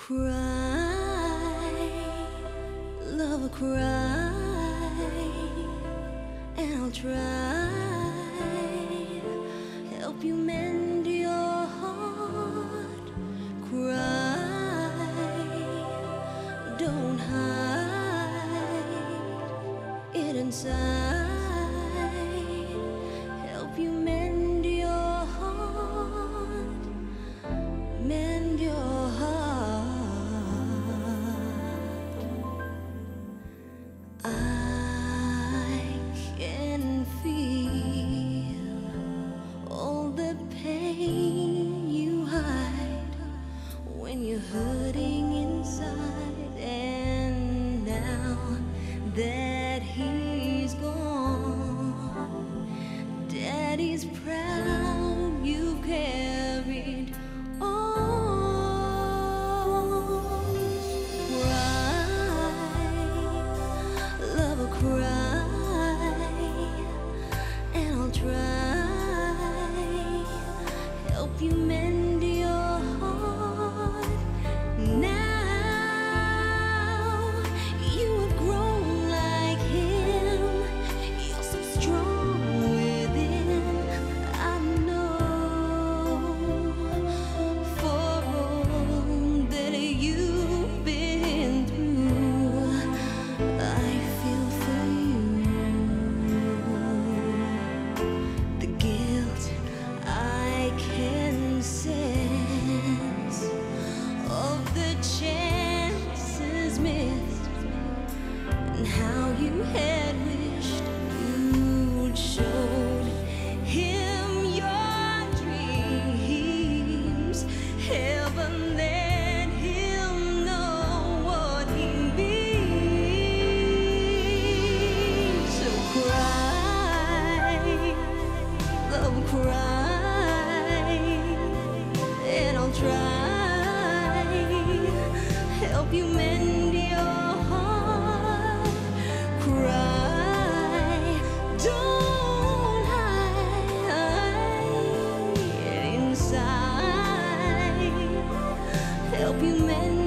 Cry, love will cry, and I'll try help you mend your heart. Cry, don't hide it inside. Help you mend your heart, mend your heart. I can feel all the pain you hide when you're hurting inside. And now that he's gone, Daddy's proud you've carried on. Cry, and I'll try help you mend your heart. Now you have grown like him. You're so strong within. I know for all that you've been through, I feel for you. The guilt I can sense of the chances missed, and how you had wished you'd showed him your dreams. Heaven, let him know what he means. So cry, love will cry, and I'll try help you mend your heart. Cry, don't hide inside. Help you mend